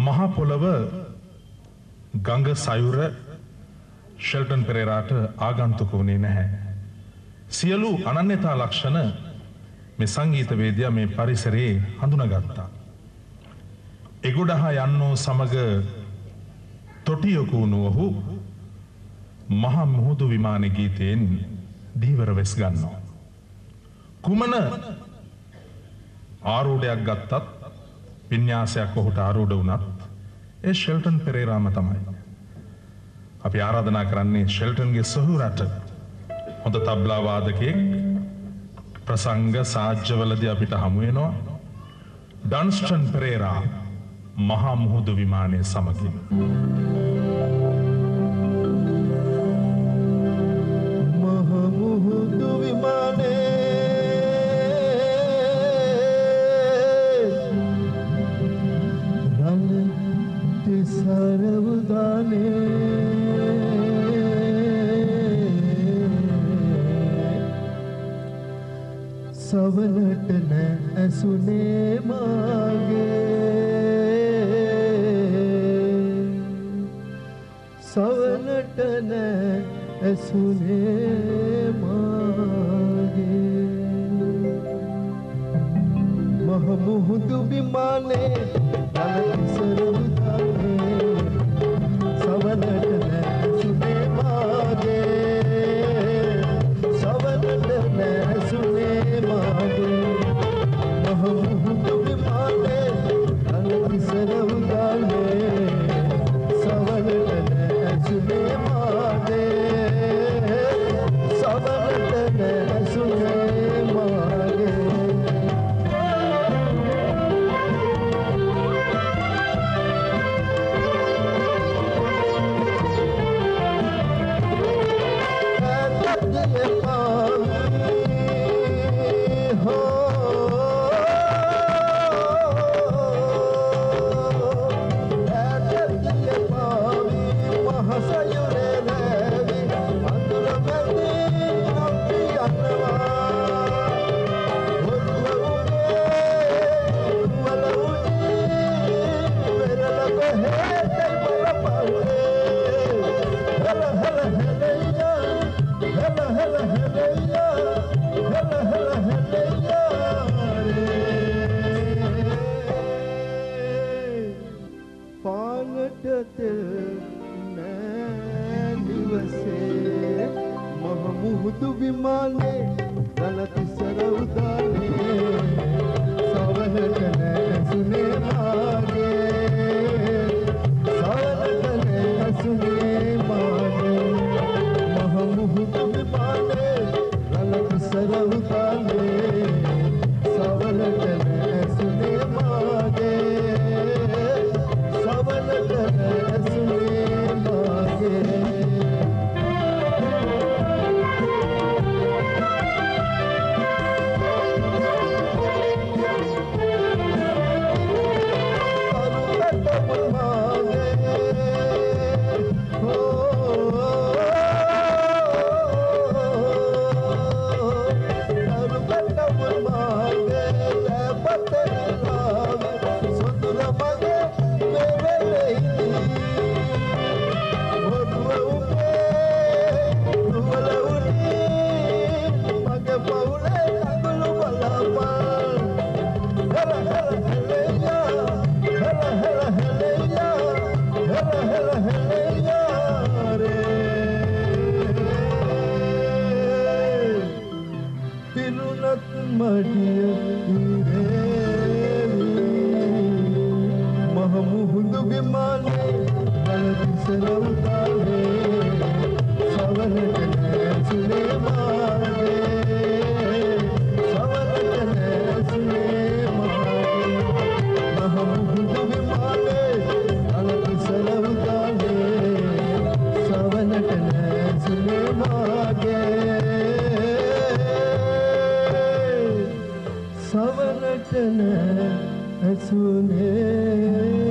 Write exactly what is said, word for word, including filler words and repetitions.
මහා පොළව ගඟ සයුර ෂෙල්ටන් පෙරේරාට ආගන්තුක වුණේ නැහැ. සියලු අනන්‍යතා ලක්ෂණ මේ සංගීතවේදියා මේ පරිසරයේ හඳුනාගත්තා. එගොඩහා යන්නෝ සමග තොටියකු වුණු ඔහු මහා මුහුදු විමාන ගීතයෙන් දීවර වෙස් ගන්නවා. කුමන ආරූඪයක් ගත්තත් වින්‍යාසයක් ඔහුට ආරූඪ වුණත් ඒ ෂෙල්ටන් පෙරේරාම තමයි. අපි ආරාධනා කරන්නේ ෂෙල්ටන්ගේ සොහොයුරට හොඳ තබ්ලා වාදකයෙක් ප්‍රසංග සාජ්‍යවලදී අපිට හමු වෙනවා ඩන්ස්ටන් පෙරේරා මහා මුහුදු විමානයේ සමගින්. මහා මුහුදු විමානයේ රන් තිසරවදානේ සවනට නැසුනේ මාගේ සවනට නැසුනේ මාගේ මහ මුහුදු විමානේ රණතිසරවදානේ සවනට නැසුනේ මාගේ සවනට නැසුනේ මාගේ මහ මුහුදු විමානේ රණතිසරවදානේ සවනට නැසුනේ මාගේ සවනට නැසුනේ මාගේ මුහුදු විමානේ රණතිසරවදානේ සවනට නැසුනේ මාගේ සවනට නැසුනේ මාගේ මහ මුහුදු විමානේ රණතිසරවදානේ සවනට නැසුනේ මාගේ සවනට නැසුනේ මාගේ සවනට නැසුනේ